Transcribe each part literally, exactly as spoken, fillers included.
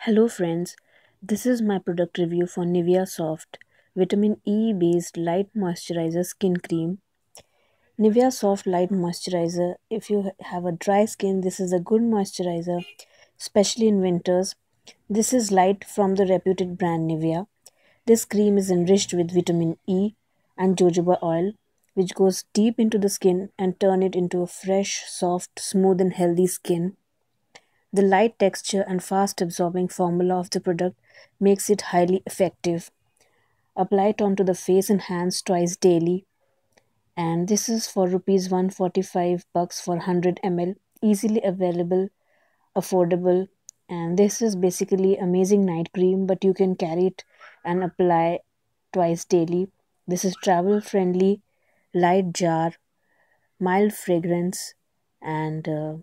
Hello friends, this is my product review for Nivea Soft Vitamin E based light moisturizer skin cream. Nivea Soft Light Moisturizer. If you have a dry skin, this is a good moisturizer, especially in winters. This is light from the reputed brand Nivea. This cream is enriched with vitamin E and jojoba oil, which goes deep into the skin and turn it into a fresh, soft, smooth and healthy skin. The light texture and fast absorbing formula of the product makes it highly effective. Apply it onto the face and hands twice daily. And this is for rupees one hundred forty-five bucks for one hundred milliliters. Easily available, affordable. And this is basically amazing night cream, but you can carry it and apply twice daily. This is travel friendly, light jar, mild fragrance, and uh,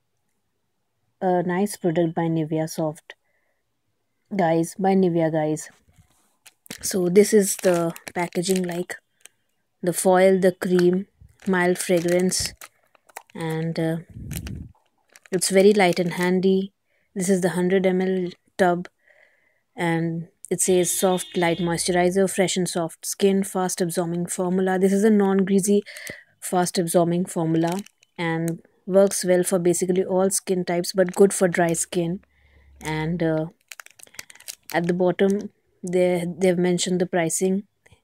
a nice product by Nivea Soft. Guys, by Nivea, guys. So this is the packaging, like the foil, the cream, mild fragrance, and uh, it's very light and handy. This is the one hundred milliliter tub, and it says soft light moisturizer, fresh and soft skin, fast absorbing formula. This is a non-greasy, fast absorbing formula and works well for basically all skin types, but good for dry skin. And uh, at the bottom, they they've mentioned the pricing.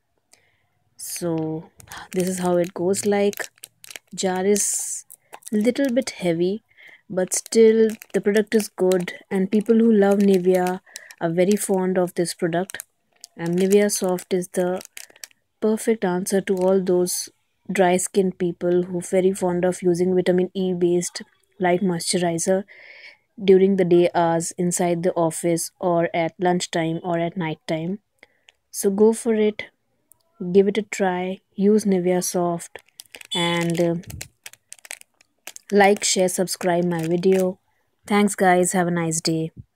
So this is how it goes. Like, jar is little bit heavy, but still the product is good, and people who love Nivea are very fond of this product. And Nivea Soft is the perfect answer to all those dry skin people who very fond of using vitamin E based light moisturizer during the day hours inside the office or at lunchtime or at night time. So go for it, give it a try, use Nivea Soft, and uh, like, share, subscribe my video. Thanks guys, have a nice day.